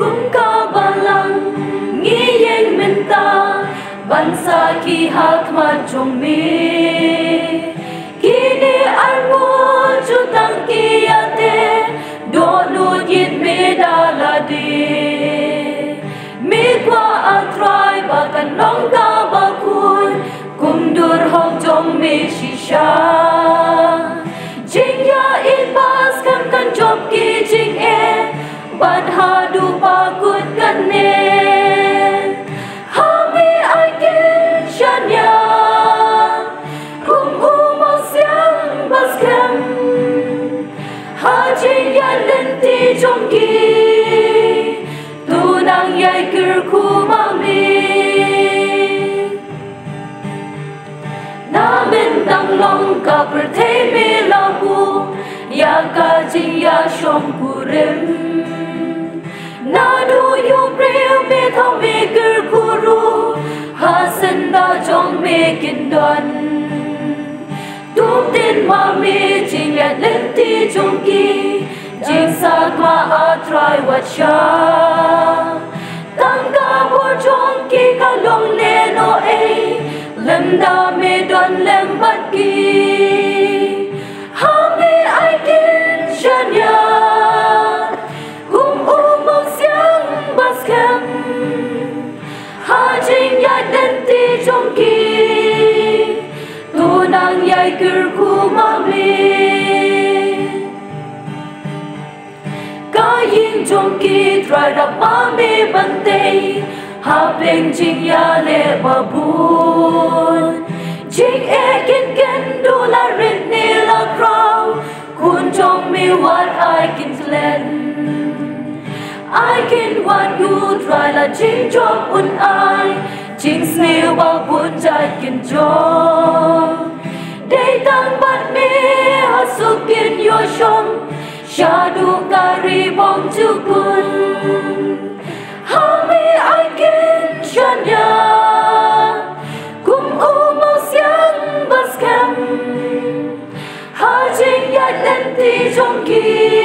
cũng có ba lăng nghĩ yên mình ta ban sa khi hát mà trong mi khi đi ăn mua chú tăng kia te đổ nuốt yên mi đã là đi mi qua ăn trai ba cần nong ta ba cuốn cùng dur học trong mi shisha chính ya in pas kan job ki jing e ban ha du ba kut kan ne ha mi ai kin shanya kum mo siang bas kam ha jing ya len ti jong ki tu nang yai kir khu ma mi na min dang long ka per the mi la bu ya ka jing ya shom kurim na du yu preu me thong me kir kuru ha sen da jong me kin don tu tin ma me jing ya len ti jong ki jing sa ma a try what sha tang ka bo jong ki ka long le no e lem da me don lem bat ki ha me ai kin shanya kum mo siang bas kam ha jing ya den ti jong ki tu nang yai kir khu ma me ka yin jong ki try da ma me ban te ha pleng jing ya le ba bun jing e kin du la rin ni la crow kun jong me what I can clean I can what you try la jing job un I jing snail ba bun jai kin job day tang bat me ha su kin yo shom shadu kari bong tu kun ha me I can shanya kum mo siang bas kam ha jing ya len ti jong ki